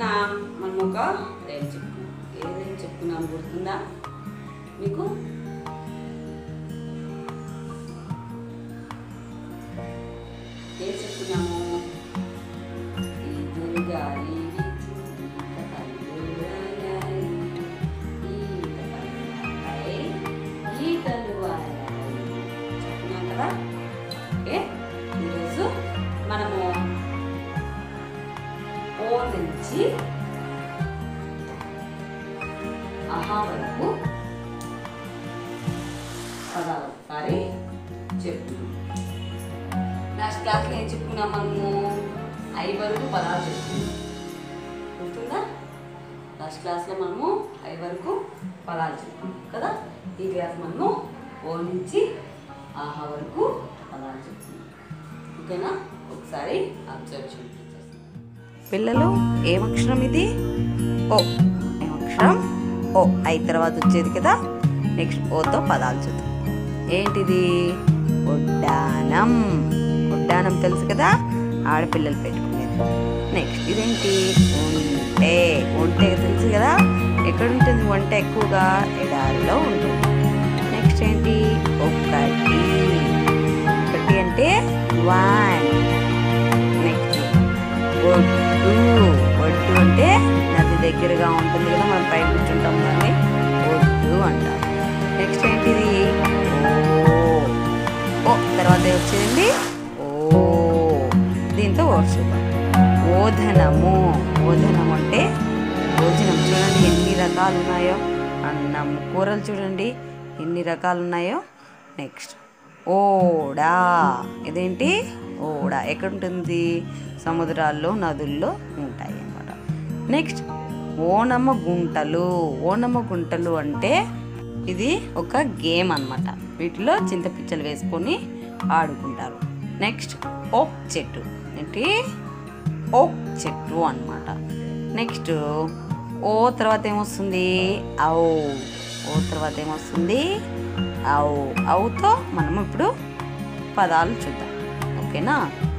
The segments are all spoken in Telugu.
మనం ఒక రైమ్ చెప్పుకున్నాం. ఏ రైమ్ చెప్పుకున్నాం గుర్తుందా మీకు? ఏ చెప్పుకున్నాము? గాలి చెప్పుకున్నాం కదా. ఓకే, ఈరోజు మనము ఓ నుంచి ఆహా వరకు పదాలు ఒకసారి చెప్తున్నాం. లాస్ట్ క్లాస్లో ఏం చెప్పుకున్నాం? మనము ఐ వరకు పదాలు చెప్పుకున్నాం, గుర్తుందా? లాస్ట్ క్లాస్లో మనము ఐ వరకు పదాలు చెప్పుకున్నాం కదా. ఈ క్లాస్ మనము ఓ నుంచి ఆహా వరకు పదాలు చెప్పుకున్నాం. ఓకేనా? ఒకసారి అబ్జర్వ్ చేయండి పిల్లలు. ఏం అక్షరం ఇది? ఓ. ఏం అక్షరం? ఓ. ఐ తర్వాత వచ్చేది కదా. నెక్స్ట్ ఓతో పదాలు చూద్దాం. ఏంటిది? ఒడ్డానం. ఒడ్డానం తెలుసు కదా, ఆడపిల్లలు పెట్టుకునేది. నెక్స్ట్ ఇదేంటి? ఒంటె. ఒంటె తెలుసు కదా, ఎక్కడ ఉంటుంది వంట? ఎక్కువగా ఎడారిలో ఉంటుంది. నెక్స్ట్ ఏంటి? ఒకటి. ఒకటి అంటే వన్. నెక్స్ట్ ఒడ్డు. ఒడ్డు అంటే నది దగ్గరగా ఉంటుంది కదా, మనం పైన కూర్చుంటాం దాన్ని ఒడ్డు అంటారు. నెక్స్ట్ ఏంటిది? ఓ. తర్వాత వచ్చేది ఓ. దీంతో చూద్దాం. ఓధనము. ఓధనం అంటే భోజనం. చూడండి ఎన్ని రకాలు ఉన్నాయో. అన్నం, కూరలు చూడండి ఎన్ని రకాలు ఉన్నాయో. నెక్స్ట్ ఓడా. ఇదేంటి? ఓడ. ఎక్కడ ఉంటుంది? సముద్రాల్లో, నదుల్లో ఉంటాయి అన్నమాట. నెక్స్ట్ ఓనమ గుంటలు. ఓనమ గుంటలు అంటే ఇది ఒక గేమ్ అన్నమాట. వీటిలో చింతపిచ్చలు వేసుకొని ఆడుకుంటారు. నెక్స్ట్ ఓక్ చెట్టు. ఏంటి? ఓక్ చెట్టు అన్నమాట. నెక్స్ట్ ఓ తర్వాత ఏమొస్తుంది? ఔ. ఓ తర్వాత ఏమొస్తుంది? ఔ. ఔతో మనం ఇప్పుడు పదాలు చూద్దాం. ఓకేనా?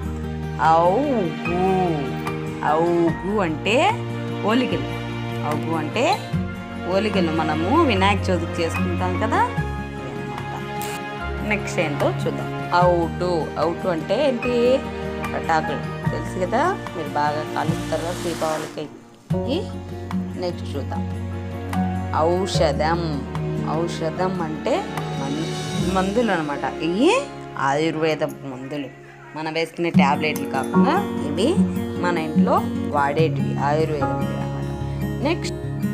ఔగు. ఔగు అంటే ఓలిగలు. ఔగు అంటే ఓలిగలు. మనము వినాయక చవితికి చేసుకుంటాం కదా, అన్నమాట. నెక్స్ట్ ఏంటో చూద్దాం. అవుటు. అవుటు అంటే ఏంటి? పటాకులు తెలుసు కదా, మీరు బాగా కాలుస్తారు దీపావళికి. నెక్స్ట్ చూద్దాం. ఔషధం. ఔషధం అంటే మందులు అనమాట. ఇవి ఆయుర్వేద మందులు. మనం వేసుకునే ట్యాబ్లెట్లు కాకుండా ఇవి మన ఇంట్లో వాడేటివి ఆయుర్వేదం అనమాట. నెక్స్ట్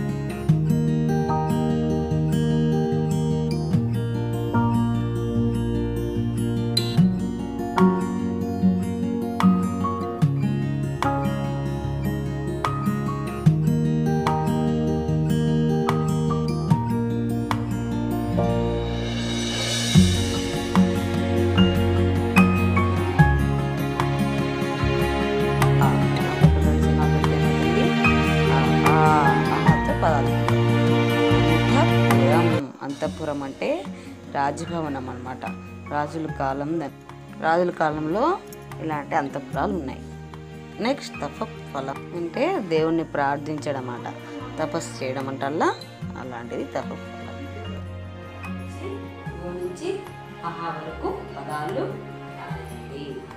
అంతఃపురం అంటే రాజభవనం అన్నమాట. రాజుల కాలంలో ఇలాంటి అంతఃపురాలు ఉన్నాయి. నెక్స్ట్ తపఫలం అంటే దేవుణ్ణి ప్రార్థించడం అన్నమాట, తపస్సు చేయడం అంటల్లా అలాంటిది తపఫలం. నుంచి ఆహా వరకు పదాలు రాయండి.